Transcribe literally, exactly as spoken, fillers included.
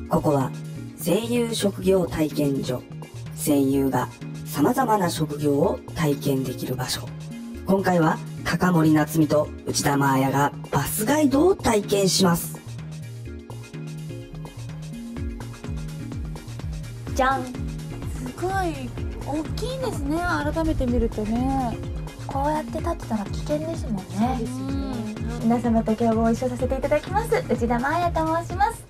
ここは声優職業体験所。声優が様々な職業を体験できる場所。今回は高森夏美と内田真彩がバスガイドを体験します。 じゃん。すごい大きいんですね。改めて見るとね。 こうやって立ってたら危険ですもんね。 そうですよね。 皆様と今日ご一緒させていただきます内田真彩と申します。